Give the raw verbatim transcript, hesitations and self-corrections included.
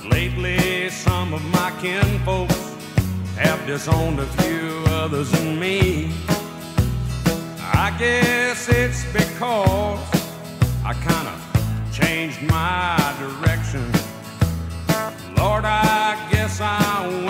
Lately, some of my kinfolks have disowned a few others than me. I guess it's because I kind of changed my direction. Lord, I guess I went